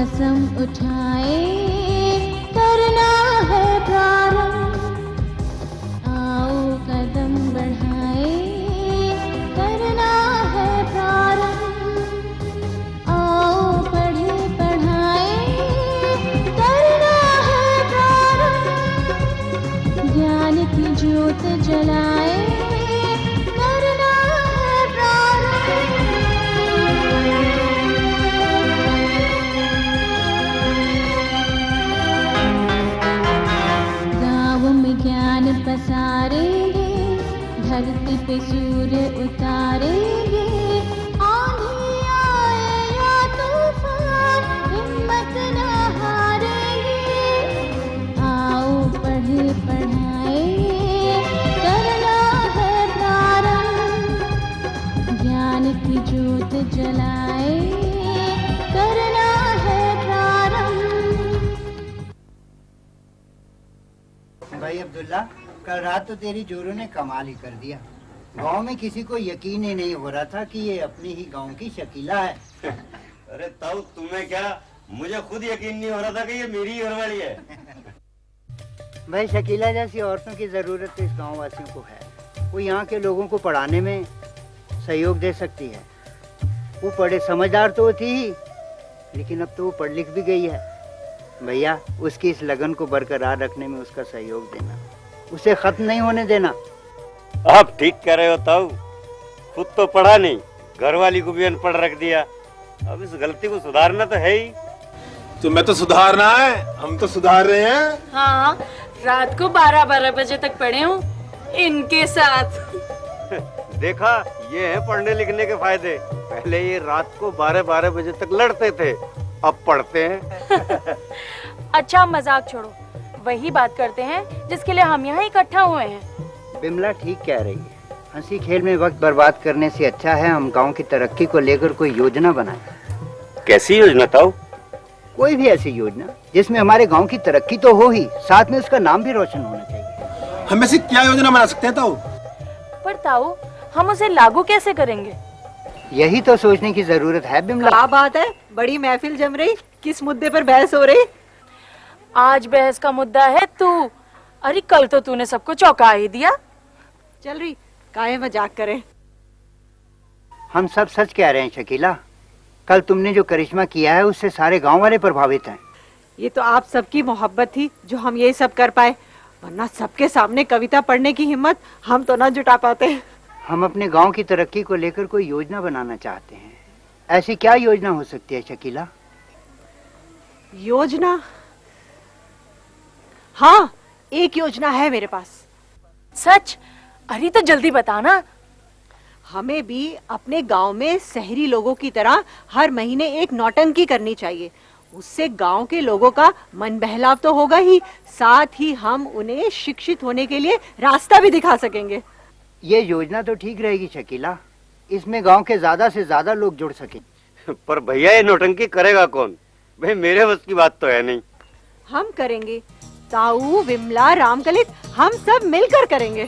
कसम उठाए करना है प्रारंभ, आओ कदम बढ़ाए करना है प्रारंभ, आओ पढ़े पढ़ाए करना है प्रारंभ, ज्ञान की ज्योत जलाए करना है प्रारंभ। गाँव में ज्ञान पसारेंगे, धरती पे सूर्य उतारेंगे, आंधी आए या तूफान हिम्मत न हारेंगे, आओ पढ़े पढ़ाए करना है प्रारंभ, ज्ञान की ज्योत जलाए करना है प्रारंभ। भाई अब्दुल्ला, कल रात तो तेरी जोरों ने कमाल ही कर दिया। गांव में किसी को यकीन ही नहीं हो रहा था कि ये अपनी ही गांव की शकीला है। अरे ताऊ, तुम्हें क्या, मुझे खुद यकीन नहीं हो रहा था कि ये मेरी ही घरवाली है। भाई शकीला जैसी औरतों की जरूरत तो इस गांव वासियों को है। वो यहाँ के लोगों को पढ़ाने में सहयोग दे सकती है। वो पढ़े समझदार तो थी ही, लेकिन अब तो वो पढ़ लिख भी गई है। भैया, उसकी इस लगन को बरकरार रखने में उसका सहयोग देना, उसे खत्म नहीं होने देना। आप ठीक कह रहे हो ताऊ, खुद तो पढ़ा नहीं, घरवाली को भी अनपढ़ रख दिया। अब इस गलती को सुधारना तो है ही। तुम्हें तो सुधारना है, हम तो सुधार रहे हैं। हाँ, रात को 12-12 बजे तक पढ़े हूँ इनके साथ। देखा, ये है पढ़ने लिखने के फायदे। पहले ये रात को 12-12 बजे तक लड़ते थे, अब पढ़ते हैं। अच्छा, मजाक छोड़ो, वही बात करते हैं जिसके लिए हम यहाँ इकट्ठा हुए हैं। बिमला ठीक कह रही है। हंसी खेल में वक्त बर्बाद करने से अच्छा है हम गांव की तरक्की को लेकर कोई योजना बनाएं। कैसी योजना ताऊ? कोई भी ऐसी योजना जिसमें हमारे गांव की तरक्की तो हो ही, साथ में उसका नाम भी रोशन होना चाहिए। हम ऐसी क्या योजना बना सकते हैं ताऊ? पर ताऊ, हम उसे लागू कैसे करेंगे? यही तो सोचने की जरूरत है बिमला। क्या बात है, बड़ी महफिल जम रही, किस मुद्दे पर बहस हो रही? आज बहस का मुद्दा है तू। अरे कल तो तूने सबको चौंका ही दिया। चल रही, काहे मजाक करें। हम सब सच कह रहे हैं शकीला। कल तुमने जो करिश्मा किया है उससे सारे गांव वाले प्रभावित हैं। ये तो आप सबकी मोहब्बत थी जो हम ये सब कर पाए, वरना सबके सामने कविता पढ़ने की हिम्मत हम तो ना जुटा पाते। हम अपने गांव की तरक्की को लेकर कोई योजना बनाना चाहते हैं। ऐसी क्या योजना हो सकती है शकीला? योजना? हाँ, एक योजना है मेरे पास। सच? अरे तो जल्दी बताना। हमें भी अपने गांव में शहरी लोगों की तरह हर महीने एक नौटंकी करनी चाहिए। उससे गांव के लोगों का मन बहलाव तो होगा ही, साथ ही हम उन्हें शिक्षित होने के लिए रास्ता भी दिखा सकेंगे। ये योजना तो ठीक रहेगी शकीला, इसमें गांव के ज्यादा से ज्यादा लोग जुड़ सके। पर भैया, ये नौटंकी करेगा कौन? भाई मेरे बस की बात तो है नहीं। हम करेंगे, ताऊ, विमला, रामकलित, हम सब मिलकर करेंगे।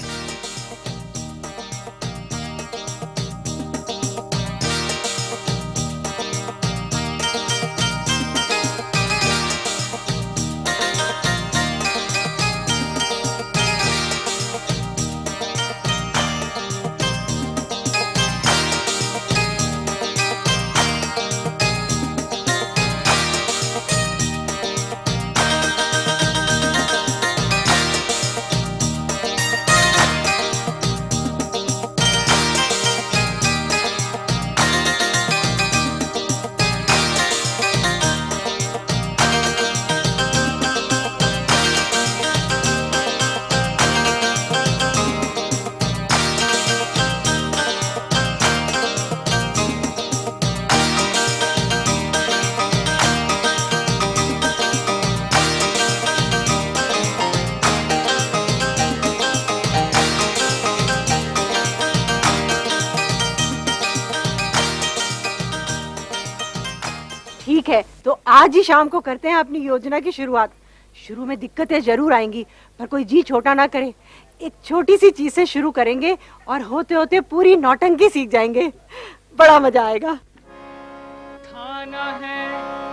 ठीक है, तो आज ही शाम को करते हैं अपनी योजना की शुरुआत। शुरू में दिक्कतें जरूर आएंगी, पर कोई जी छोटा ना करे। एक छोटी सी चीज से शुरू करेंगे और होते होते पूरी नौटंकी सीख जाएंगे। बड़ा मजा आएगा। थाना है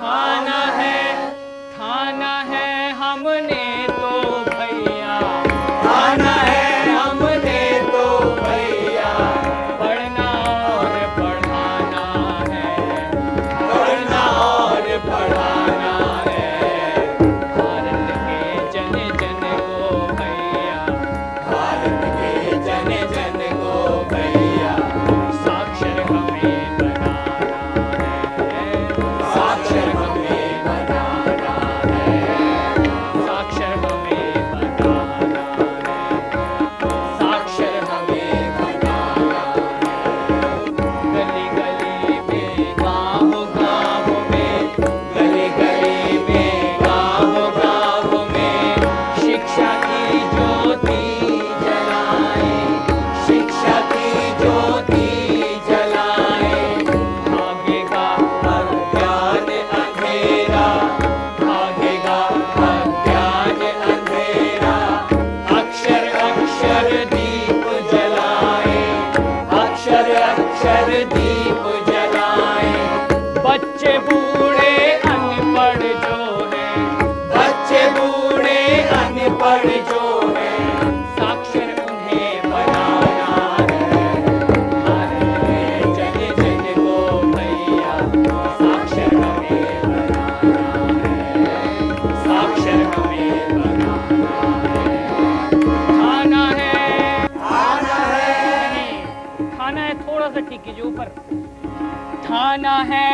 ठाना है हमने तो भैया, ठाना है हमने तो भैया, पढ़ना और पढ़ाना है, पढ़ना और पढ़ाना है, भारत के जन जन को भैया, भारत के जन जन को भैया, साक्षर हमें बनाना है, साक्षर हमें बनाना है, साक्षर हमें बनाना है, साक्षर हमें बनाना है, गली गली में गाँव गाँव में, गली गली में गाँव गाँव में, शिक्षा की ज्योति जलाए, शिक्षा की ज्योति जलाए, भागेगा अज्ञान अंधेरा, भागेगा अज्ञान अंधेरा, अक्षर अक्षर दीप जलाए, अक्षर अक्षर दीप जलाए, बच्चे बूढ़े अनपढ़ जो हैं, बच्चे बूढ़े अनपढ़ जो हैं, साक्षर उन्हें बनाना है, भारत के जन जन को भैया, साक्षर हमें बनाना है, साक्षर हमें बनाना है, खाना है, खाना है, नहीं, खाना है थोड़ा सा ठीक कीजिए ऊपर, खाना है,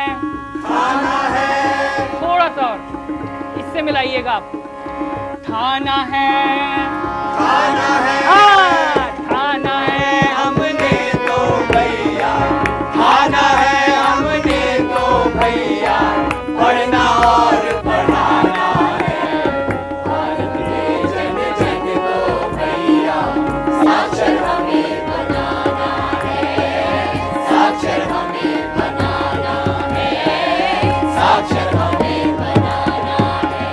थोड़ा सा और इससे मिलाइएगा आप, खाना है, खाना है हमने तो भैया, खाना है हमने तो भैया, पढ़ना और पढ़ाना है, भारत के जन जन को भैया, साक्षर हमें बनाना है, साक्षर हमें बनाना है, साक्षर हमें बनाना है।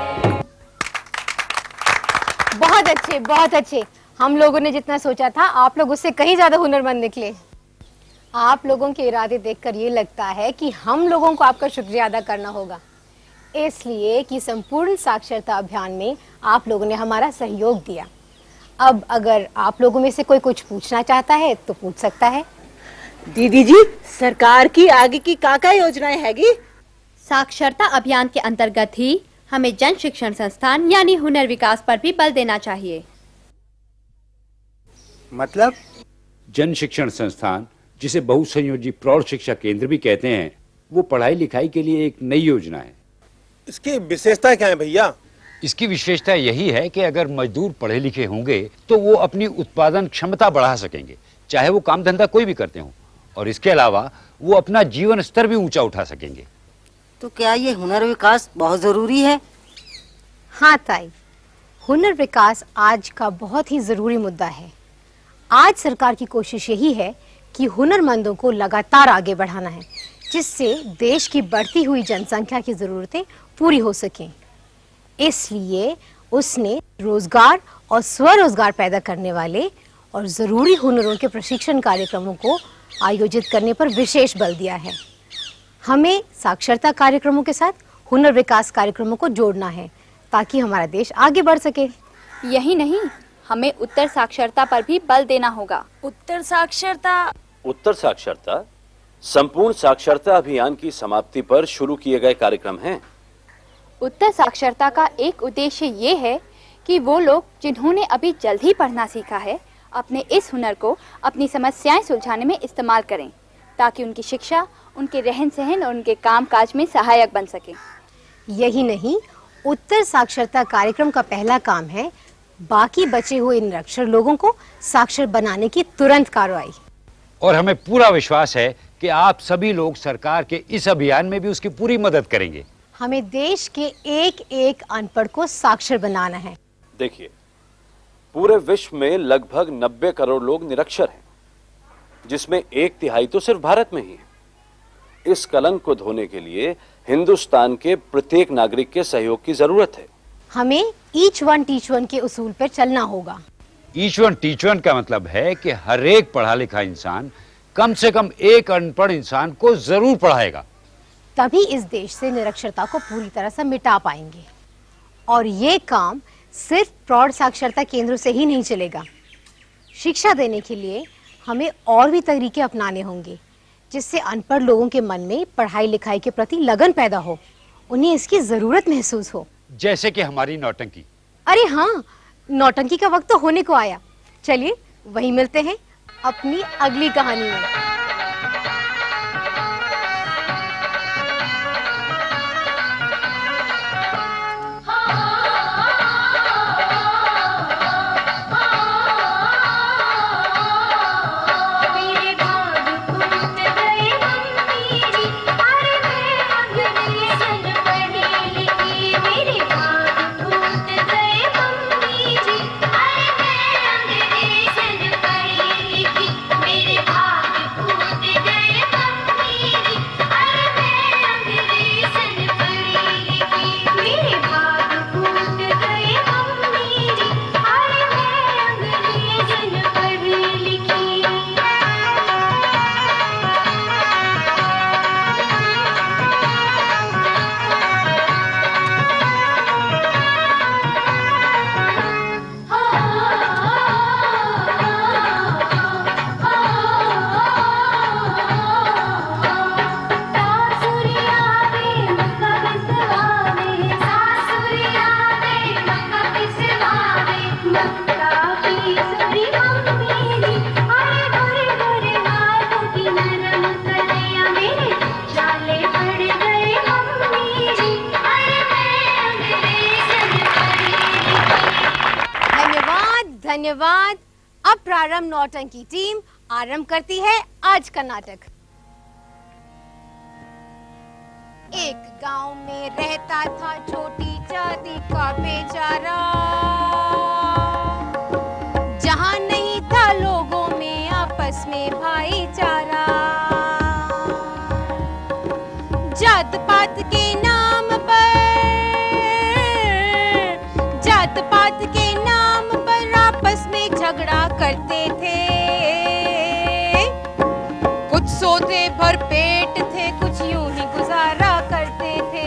बहुत अच्छे। हम लोगों ने जितना सोचा था आप लोग उससे कहीं ज्यादा हुनरमंद निकले। आप लोगों के इरादे देखकर ये लगता है कि हम लोगों को आपका शुक्रिया अदा करना होगा, इसलिए कि संपूर्ण साक्षरता अभियान में आप लोगों ने हमारा सहयोग दिया। अब अगर आप लोगों में से कोई कुछ पूछना चाहता है तो पूछ सकता है। दीदी जी, सरकार की आगे की क्या योजनाएं हैगी? साक्षरता अभियान के अंतर्गत ही हमें जन शिक्षण संस्थान यानी हुनर विकास पर भी बल देना चाहिए। मतलब? जन शिक्षण संस्थान, जिसे बहुसंयोजी प्रौढ़ शिक्षा केंद्र भी कहते हैं, वो पढ़ाई लिखाई के लिए एक नई योजना है। इसकी विशेषता क्या है भैया? इसकी विशेषता यही है कि अगर मजदूर पढ़े लिखे होंगे तो वो अपनी उत्पादन क्षमता बढ़ा सकेंगे, चाहे वो काम धंधा कोई भी करते हों, और इसके अलावा वो अपना जीवन स्तर भी ऊंचा उठा सकेंगे। तो क्या ये हुनर विकास बहुत जरूरी है? हाँ ताई, हुनर विकास आज का बहुत ही जरूरी मुद्दा है। आज सरकार की कोशिश यही है कि हुनरमंदों को लगातार आगे बढ़ाना है, जिससे देश की बढ़ती हुई जनसंख्या की जरूरतें पूरी हो सकें। इसलिए उसने रोजगार और स्वरोजगार पैदा करने वाले और जरूरी हुनरों के प्रशिक्षण कार्यक्रमों को आयोजित करने पर विशेष बल दिया है। हमें साक्षरता कार्यक्रमों के साथ हुनर विकास कार्यक्रमों को जोड़ना है ताकि हमारा देश आगे बढ़ सके। यही नहीं, हमें उत्तर साक्षरता पर भी बल देना होगा। उत्तर साक्षरता? उत्तर साक्षरता संपूर्ण साक्षरता अभियान की समाप्ति पर शुरू किए गए कार्यक्रम हैं। उत्तर साक्षरता का एक उद्देश्य ये है कि वो लोग जिन्होंने अभी जल्द ही पढ़ना सीखा है, अपने इस हुनर को अपनी समस्याएं सुलझाने में इस्तेमाल करें, ताकि उनकी शिक्षा उनके रहन सहन और उनके कामकाज में सहायक बन सके। यही नहीं, उत्तर साक्षरता कार्यक्रम का पहला काम है बाकी बचे हुए निरक्षर लोगों को साक्षर बनाने की तुरंत कार्रवाई। और हमें पूरा विश्वास है कि आप सभी लोग सरकार के इस अभियान में भी उसकी पूरी मदद करेंगे। हमें देश के एक एक अनपढ़ को साक्षर बनाना है। देखिए, पूरे विश्व में लगभग 90 करोड़ लोग निरक्षर हैं, जिसमें 1/3 तो सिर्फ भारत में ही है। इस कलंक को धोने के लिए हिंदुस्तान के प्रत्येक नागरिक के सहयोग की जरूरत है। हमें ईच वन टीच वन के उसूल पर चलना होगा। ईच वन टीच वन का मतलब है कि हर एक पढ़ा लिखा इंसान कम से कम एक अनपढ़ इंसान को जरूर पढ़ाएगा। तभी इस देश से निरक्षरता को पूरी तरह से मिटा पाएंगे। और ये काम सिर्फ प्रौढ़ साक्षरता केंद्रों से ही नहीं चलेगा। शिक्षा देने के लिए हमें और भी तरीके अपनाने होंगे, जिससे अनपढ़ लोगों के मन में पढ़ाई लिखाई के प्रति लगन पैदा हो, उन्हें इसकी जरूरत महसूस हो। जैसे कि हमारी नौटंकी। अरे हाँ, नौटंकी का वक्त तो होने को आया। चलिए वहीं मिलते हैं अपनी अगली कहानी में। धन्यवाद। अब प्रारंभ नौटंकी टीम आरंभ करती है आज का नाटक। एक गांव में रहता था छोटी जाति का बेचारा, जहां नहीं था लोगों में आपस में भाईचारा। जात पात के नाम पर, जात पात के नाम पर आपस में झगड़ा करते थे। कुछ सोते भर पेट थे, कुछ यूं ही गुजारा करते थे।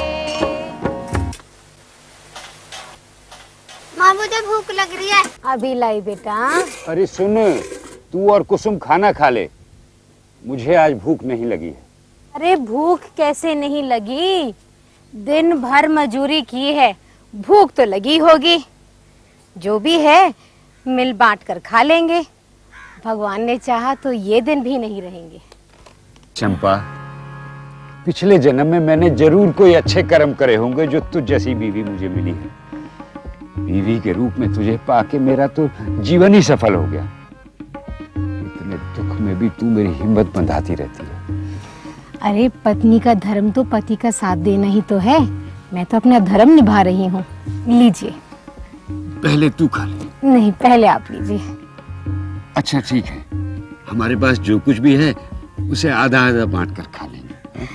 माँ मुझे भूख लग रही है। अभी लाई बेटा। अरे सुन, तू और कुसुम खाना खा ले, मुझे आज भूख नहीं लगी है। अरे भूख कैसे नहीं लगी, दिन भर मजूरी की है, भूख तो लगी होगी। जो भी है मिल बांट कर खा लेंगे, भगवान ने चाहा तो ये दिन भी नहीं रहेंगे। चंपा, पिछले जन्म में मैंने जरूर कोई अच्छे कर्म करे होंगे जो तुझ जैसी बीवी मुझे मिली है। बीवी के रूप में तुझे पाके मेरा तो जीवन ही सफल हो गया। इतने दुख में भी तू मेरी हिम्मत बंधाती रहती है। अरे पत्नी का धर्म तो पति का साथ देना ही तो है। मैं तो अपना धर्म निभा रही हूँ। लीजिए। पहले तू खा ले। नहीं, पहले आप लीजिए। अच्छा ठीक है, हमारे पास जो कुछ भी है उसे आधा आधा बांट कर खा लेंगे।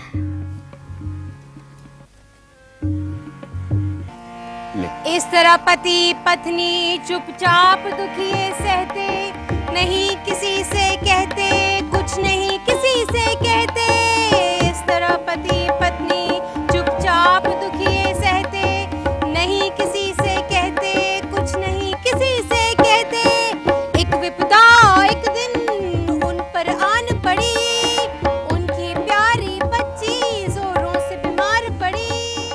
ले। इस तरह पति पत्नी चुपचाप दुखिए सहते, नहीं किसी से कहते, कुछ नहीं किसी से कहते। इस तरह पति पत्नी चुपचाप दुखिए सहते, नहीं किसी से कहते, कुछ नहीं किसी से कहते। एक विपदा एक दिन उन पर आन पड़ी, उनकी प्यारी बच्ची जोरों से बीमार पड़ी।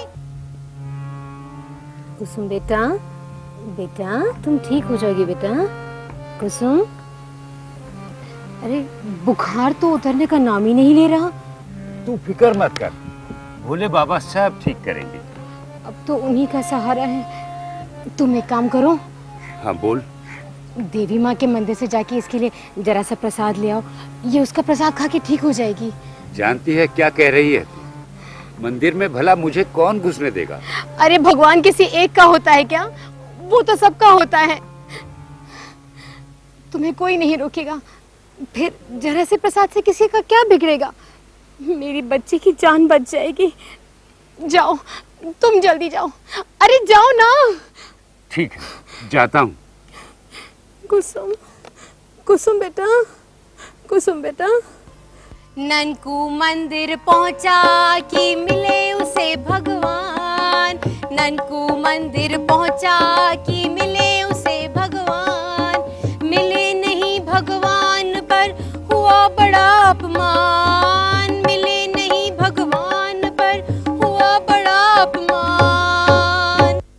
कुसुम बेटा, बेटा तुम ठीक हो जाओगी बेटा। कुसुम, अरे बुखार तो उतरने का नाम ही नहीं ले रहा। तू फिक्र मत कर, भोले बाबा सब ठीक करेंगे। अब तो उन्हीं का सहारा है। तुम एक काम करो। हाँ बोल। देवी माँ के मंदिर से जाके इसके लिए जरा सा प्रसाद ले आओ, ये उसका प्रसाद खा के ठीक हो जाएगी। जानती है क्या कह रही है? मंदिर में भला मुझे कौन घुसने देगा? अरे भगवान किसी एक का होता है क्या? वो तो सबका होता है। तुम्हें कोई नहीं रोकेगा, फिर जरा से प्रसाद से किसी का क्या बिगड़ेगा? मेरी बच्ची की जान बच जाएगी। जाओ, तुम जल्दी जाओ। अरे जाओ ना। ठीक है, जाता हूँ। कुसुम, कुसुम बेटा, कुसुम बेटा। ननकू मंदिर पहुंचा कि मिले उसे भगवान। ननकू मंदिर पहुंचा कि मिले उसे भगवान। मिले नहीं भगवान पर हुआ बड़ा अपमान। मिले नहीं भगवान पर हुआ बड़ा अपमान।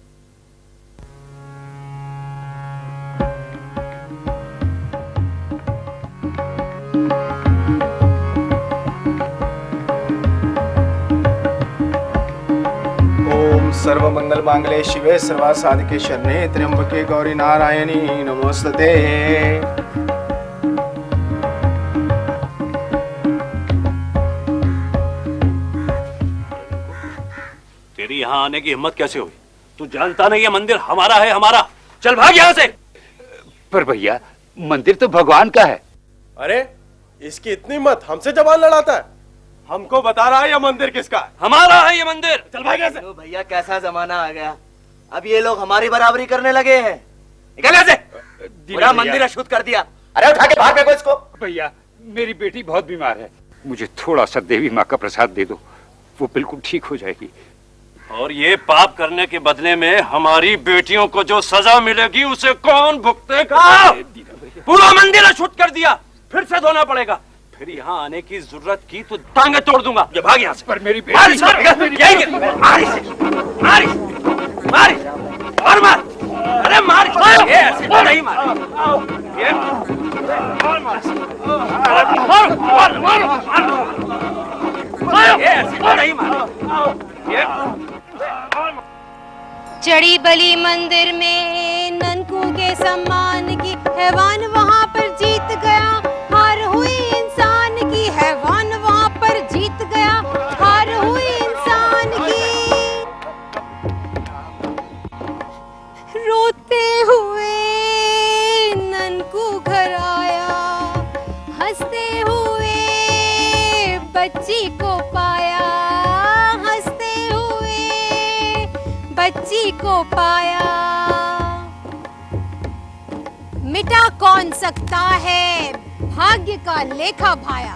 सर्वमंगल मांगल्ये शिवे सर्वार्थ साधिके शरण्ये त्र्यंबके गौरी नारायणी नमोस्तुते। तेरी यहाँ आने की हिम्मत कैसे हुई? तू जानता नहीं ये मंदिर हमारा है, हमारा। चल भाग यहाँ से। पर भैया मंदिर तो भगवान का है। अरे इसकी इतनी हिम्मत, हमसे जबान लड़ाता है। हमको बता रहा है ये मंदिर किसका है? हमारा है ये मंदिर। चल भाग यहाँ से। भैया कैसा जमाना आ गया, अब ये लोग हमारी बराबरी करने लगे हैं। निकल यहाँ से। पूरा मंदिर अशुद्ध कर दिया। अरे उठा के भाग फेंको इसको। भैया मेरी बेटी बहुत बीमार है, मुझे थोड़ा सा देवी माँ का प्रसाद दे दो, वो बिल्कुल ठीक हो जाएगी। और ये पाप करने के बदले में हमारी बेटियों को जो सजा मिलेगी उसे कौन भुगतेगा? पूरा मंदिर अशुद्ध कर दिया, फिर से धोना पड़ेगा। फिर यहाँ आने की जरूरत की तो टांगे तोड़ दूंगा। ये भाग यहाँ से। पर मेरी बेटी मार मार। अरे मार, ये ऐसे तो नहीं मार। ये ऐसे तो नहीं मार। चढ़ी बली मंदिर में ननकू के सम्मान की, हैवान वहाँ पर जीत गया, हार हुई इंसान की। हैवान वहाँ पर जीत गया, हार हुई इंसान की। रोते हुए ननकू घर आया, हंसते हुए बच्ची को पाया। हंसते हुए बच्ची को पाया। मिटा कौन सकता है भाग्य का लेखा भाया।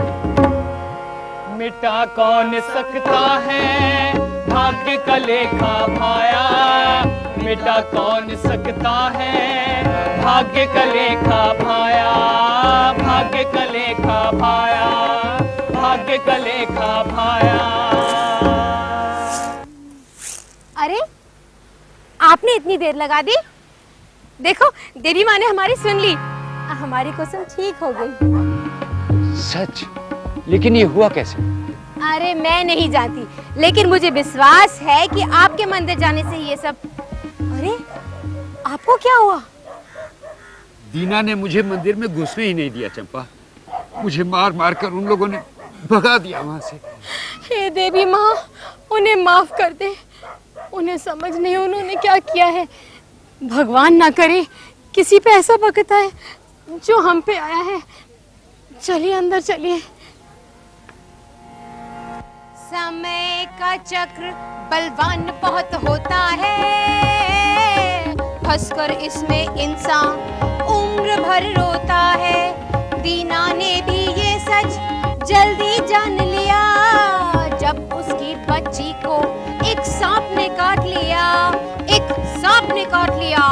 मिटा कौन सकता है भाग्य का लेखा भाया। मिटा कौन सकता है भाग्य का लेखा भाया। भाग्य का लेखा भाया। भाग्य का लेखा भाया। अरे आपने इतनी देर लगा दी? देखो देवी माँ ने हमारी सुन ली, हमारी कुसुम ठीक हो गई। सच? लेकिन ये हुआ कैसे? अरे मैं नहीं जानती, लेकिन मुझे विश्वास है कि आपके मंदिर जाने से ये सब। अरे आपको क्या हुआ? दीना ने मुझे मंदिर में घुसने ही नहीं दिया चंपा, मुझे मार मार कर उन लोगों ने भगा दिया वहां से। हे देवी माँ, उन्हें माफ कर दे, उन्हें समझ नहीं उन्होंने क्या किया है। भगवान ना करे किसी पे ऐसा वक्त आए जो हम पे आया है। चलिए अंदर चलिए। समय का चक्र बलवान बहुत होता है, फंसकर इसमें इंसान उम्र भर रोता है। दीना ने भी ये सच जल्दी जान लिया, जब उसकी बच्ची को एक सांप ने काट लिया। एक सांप ने काट लिया।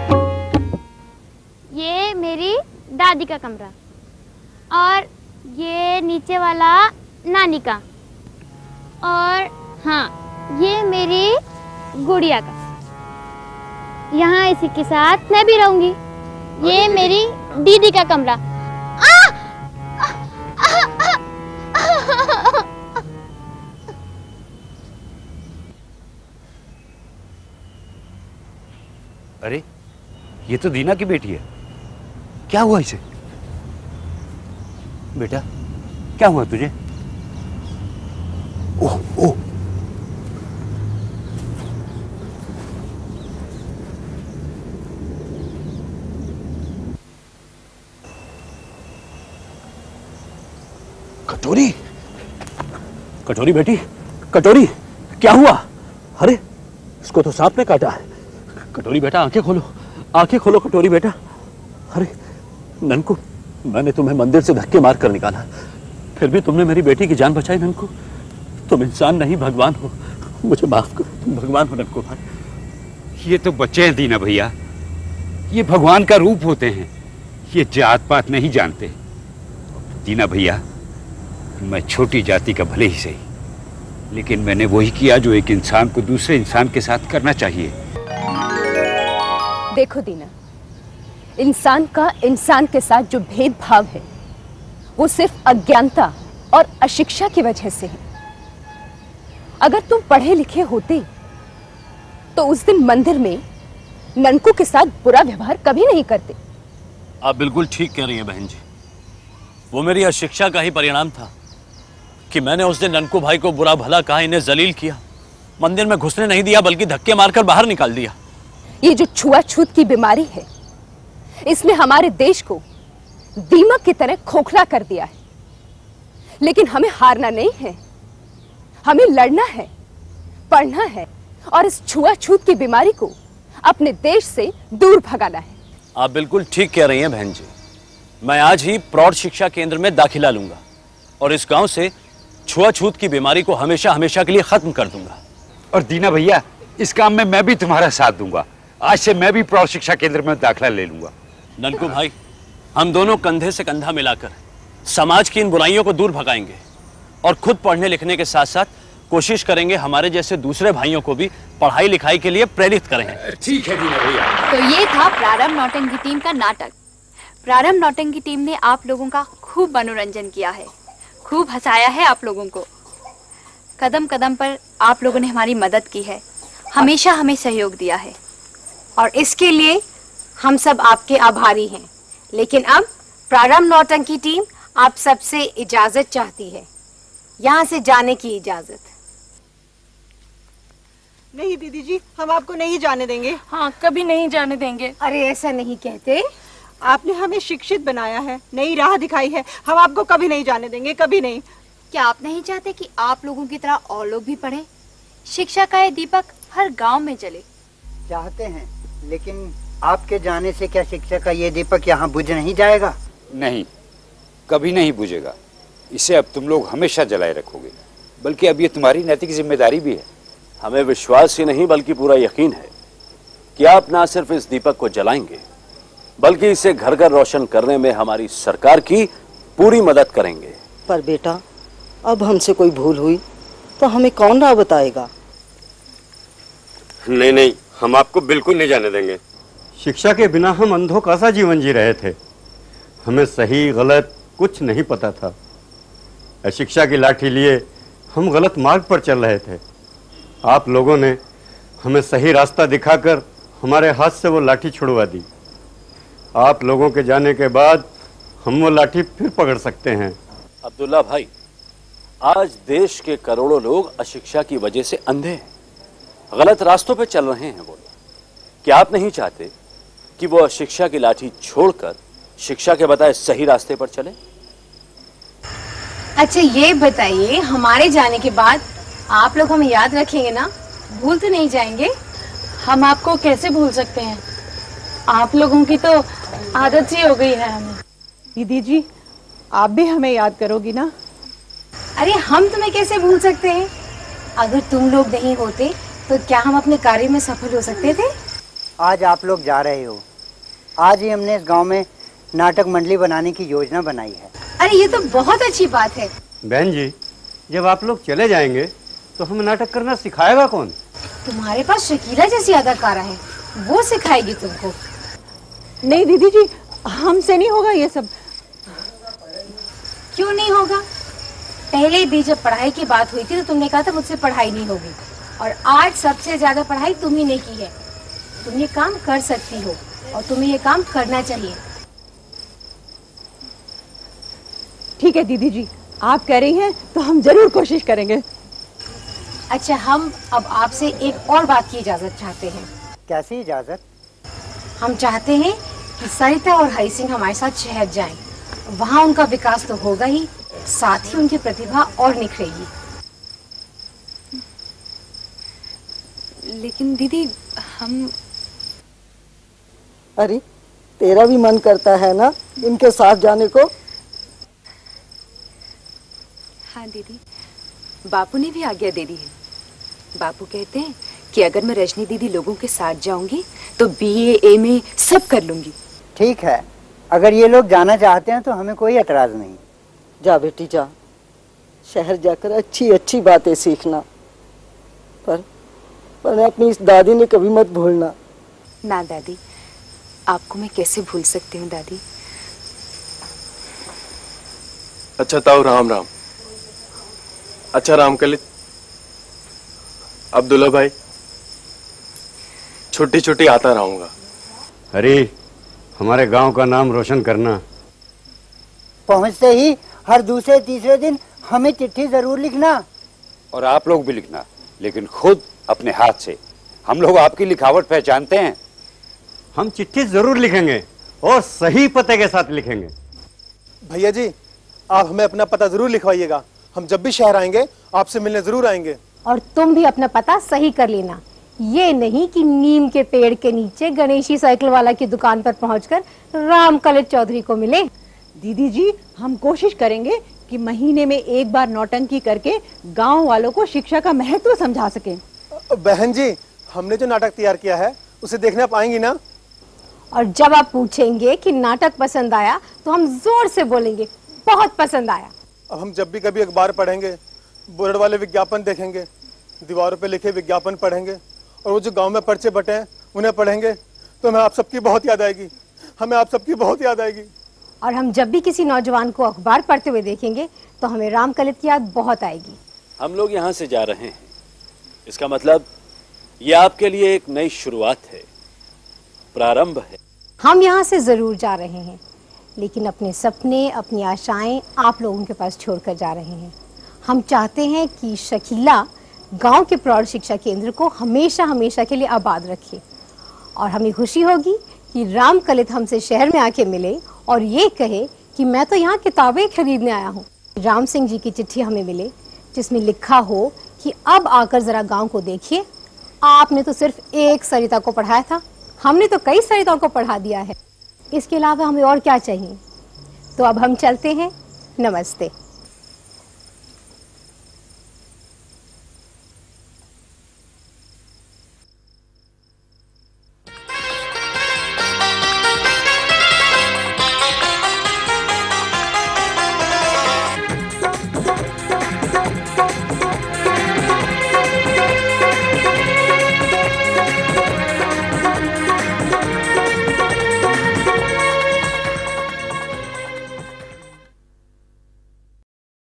ये मेरी दादी का कमरा और ये नीचे वाला नानी का, और हाँ ये मेरी गुड़िया का। यहाँ इसी के साथ मैं भी रहूंगी। ये मेरी दीदी का कमरा। अरे ये तो दीना की बेटी है, क्या हुआ इसे? बेटा क्या हुआ तुझे? ओह ओह, कटोरी, कटोरी बेटी, कटोरी क्या हुआ? अरे इसको तो सांप ने काटा है। कटोरी बेटा आंखें खोलो, आंखें खोलो कटोरी बेटा। अरे ननकू, मैंने तुम्हें मंदिर से धक्के मार कर निकाला, फिर भी तुमने मेरी बेटी की जान बचाई ननकू। तुम इंसान नहीं भगवान हो, मुझे माफ करो, तुम भगवान हो ननकू भाई। ये तो बच्चे हैं दीना भैया, ये भगवान का रूप होते हैं, ये जात पात नहीं जानते। दीना भैया, मैं छोटी जाति का भले ही सही, लेकिन मैंने वही किया जो एक इंसान को दूसरे इंसान के साथ करना चाहिए। देखो दीना, इंसान का इंसान के साथ जो भेदभाव है वो सिर्फ अज्ञानता और अशिक्षा की वजह से है। अगर तुम पढ़े लिखे होते तो उस दिन मंदिर में ननकू के साथ बुरा व्यवहार कभी नहीं करते। आप बिल्कुल ठीक कह रही हैं बहन जी, वो मेरी अशिक्षा का ही परिणाम था कि मैंने उस दिन ननकू भाई को बुरा भला कहा, इन्हें जलील किया, मंदिर में घुसने नहीं दिया बल्कि धक्के मारकर बाहर निकाल दिया। ये जो छुआछूत की बीमारी है, इसने हमारे देश को दीमक की तरह खोखला कर दिया है। लेकिन हमें हारना नहीं है, हमें लड़ना है, पढ़ना है और इस छुआछूत की बीमारी को अपने देश से दूर भगाना है। आप बिल्कुल ठीक कह रही हैं बहन जी, मैं आज ही प्रौढ़ शिक्षा केंद्र में दाखिला लूंगा और इस गांव से छुआछूत की बीमारी को हमेशा हमेशा के लिए खत्म कर दूंगा। और दीना भैया, इस काम में मैं भी तुम्हारा साथ दूंगा। आज से मैं भी प्रौढ़ शिक्षा केंद्र में दाखिला ले लूंगा। ननकू भाई, हम दोनों कंधे से कंधा मिलाकर समाज की इन बुराइयों को दूर भगाएंगे और खुद पढ़ने लिखने के साथ साथ कोशिश करेंगे हमारे जैसे दूसरे भाइयों को भी पढ़ाई लिखाई के लिए प्रेरित करें। ठीक है दीना भैया। तो ये था प्रारंभ नौटंकी टीम का नाटक। प्रारंभ नौटंकी टीम ने आप लोगों का खूब मनोरंजन किया है, खूब हंसाया है आप लोगों को। कदम कदम पर आप लोगों ने हमारी मदद की है, हमेशा हमें सहयोग दिया है और इसके लिए हम सब आपके आभारी हैं। लेकिन अब प्रारंभ नौटंकी टीम आप सबसे इजाजत चाहती है, यहाँ से जाने की इजाजत। नहीं दीदी जी, हम आपको नहीं जाने देंगे। हाँ, कभी नहीं जाने देंगे। अरे ऐसा नहीं कहते, आपने हमें शिक्षित बनाया है, नई राह दिखाई है, हम आपको कभी नहीं जाने देंगे, कभी नहीं। क्या आप नहीं चाहते कि आप लोगों की तरह और लोग भी पढ़ें? शिक्षा का ये दीपक हर गांव में जले। चाहते हैं, लेकिन आपके जाने से क्या शिक्षा का ये दीपक यहाँ बुझ नहीं जाएगा? नहीं, कभी नहीं बुझेगा। इसे अब तुम लोग हमेशा जलाए रखोगे, बल्कि अब ये तुम्हारी नैतिक जिम्मेदारी भी है। हमें विश्वास ही नहीं बल्कि पूरा यकीन है कि आप ना सिर्फ इस दीपक को जलाएंगे बल्कि इसे घर घर रोशन करने में हमारी सरकार की पूरी मदद करेंगे। पर बेटा, अब हमसे कोई भूल हुई तो हमें कौन राह बताएगा? नहीं नहीं, हम आपको बिल्कुल नहीं जाने देंगे। शिक्षा के बिना हम अंधों का सा जीवन जी रहे थे, हमें सही गलत कुछ नहीं पता था। शिक्षा की लाठी लिए हम गलत मार्ग पर चल रहे थे। आप लोगों ने हमें सही रास्ता दिखाकर हमारे हाथ से वो लाठी छुड़वा दी। आप लोगों के जाने के बाद हम वो लाठी फिर पकड़ सकते हैं। अब्दुल्ला भाई, आज देश के करोड़ों लोग अशिक्षा की वजह से अंधे हैं, गलत रास्तों पे चल रहे हैं। वो क्या आप नहीं चाहते कि वो अशिक्षा की लाठी छोड़कर शिक्षा के बताए सही रास्ते पर चले? अच्छा ये बताइए, हमारे जाने के बाद आप लोग हमें याद रखेंगे ना? भूल तो नहीं जाएंगे? हम आपको कैसे भूल सकते हैं? आप लोगों की तो आदत सी हो गई है हमें। दीदी जी, आप भी हमें याद करोगी ना? अरे हम तुम्हें कैसे भूल सकते हैं? अगर तुम लोग नहीं होते तो क्या हम अपने कार्य में सफल हो सकते थे? आज आप लोग जा रहे हो, आज ही हमने इस गांव में नाटक मंडली बनाने की योजना बनाई है। अरे ये तो बहुत अच्छी बात है। बहन जी, जब आप लोग चले जाएंगे तो हमें नाटक करना सिखाएगा कौन? तुम्हारे पास शकीला जैसी अदाकारा है, वो सिखाएगी तुमको। नहीं दीदी जी, हमसे नहीं होगा ये सब। क्यों नहीं होगा? पहले भी जब पढ़ाई की बात हुई थी तो तुमने कहा था मुझसे पढ़ाई नहीं होगी, और आज सबसे ज्यादा पढ़ाई तुम ही ने की है। तुम ये काम कर सकती हो और तुम्हें ये काम करना चाहिए। ठीक है दीदी जी, आप कह रही हैं तो हम जरूर कोशिश करेंगे। अच्छा, हम अब आपसे एक और बात की इजाजत चाहते हैं। कैसी इजाजत? हम चाहते हैं कि सरिता और हरि सिंह हमारे साथ शहर जाएं। वहाँ उनका विकास तो होगा ही, साथ ही उनकी प्रतिभा और निखरेगी। लेकिन दीदी, हम... अरे तेरा भी मन करता है ना इनके साथ जाने को? हाँ दीदी, बापू ने भी आज्ञा दे दी है। बापू कहते हैं कि अगर मैं रजनी दीदी लोगों के साथ जाऊंगी तो BA MA सब कर लूंगी। ठीक है, अगर ये लोग जाना चाहते हैं तो हमें कोई एतराज नहीं। जा बेटी जा, शहर जाकर अच्छी अच्छी बातें सीखना, पर अपनी इस दादी ने कभी मत भूलना। ना दादी, आपको मैं कैसे भूल सकती हूँ दादी। अच्छा ताऊ, राम राम। अच्छा रामकलित, अब्दुल्ला भाई, छुट्टी छुट्टी आता रहूंगा। अरे हमारे गांव का नाम रोशन करना। पहुंचते ही हर दूसरे तीसरे दिन हमें चिट्ठी जरूर लिखना। और आप लोग भी लिखना, लेकिन खुद अपने हाथ से। हम लोग आपकी लिखावट पहचानते हैं। हम चिट्ठी जरूर लिखेंगे और सही पते के साथ लिखेंगे। भैया जी, आप हमें अपना पता जरूर लिखवाइएगा। हम जब भी शहर आएंगे आपसे मिलने जरूर आएंगे। और तुम भी अपना पता सही कर लेना। ये नहीं कि नीम के पेड़ के नीचे गणेशी साइकिल वाला की दुकान पर पहुंचकर रामकलित चौधरी को मिले। दीदी जी, हम कोशिश करेंगे कि महीने में एक बार नौटंकी करके गांव वालों को शिक्षा का महत्व समझा सकें। बहन जी, हमने जो नाटक तैयार किया है उसे देखने आप आएंगी ना? और जब आप पूछेंगे कि नाटक पसंद आया तो हम जोर से बोलेंगे बहुत पसंद आया। अब हम जब भी कभी अखबार पढ़ेंगे, बोर्ड वाले विज्ञापन देखेंगे, दीवारों पे लिखे विज्ञापन पढ़ेंगे और वो जो गांव में पर्चे बटे हैं उन्हें पढ़ेंगे तो हमें आप सबकी बहुत याद आएगी। हमें आप सबकी बहुत याद आएगी। और हम जब भी किसी नौजवान को अखबार पढ़ते हुए देखेंगे तो हमें रामकलित की याद बहुत आएगी। हम लोग यहाँ से जा रहे हैं, इसका मतलब ये आपके लिए एक नई शुरुआत है, प्रारंभ है। हम यहाँ से जरूर जा रहे हैं, लेकिन अपने सपने, अपनी आशाएं आप लोगों के पास छोड़कर जा रहे हैं। हम चाहते हैं कि शकीला गांव के प्रौढ़ शिक्षा केंद्र को हमेशा हमेशा के लिए आबाद रखे। और हमें खुशी होगी कि रामकलित हमसे शहर में आके मिले और ये कहे कि मैं तो यहाँ किताबें खरीदने आया हूँ। राम सिंह जी की चिट्ठी हमें मिले जिसमें लिखा हो कि अब आकर जरा गांव को देखिए, आपने तो सिर्फ एक सरिता को पढ़ाया था, हमने तो कई सरिताओं को पढ़ा दिया है। इसके अलावा हमें और क्या चाहिए। तो अब हम चलते हैं। नमस्ते।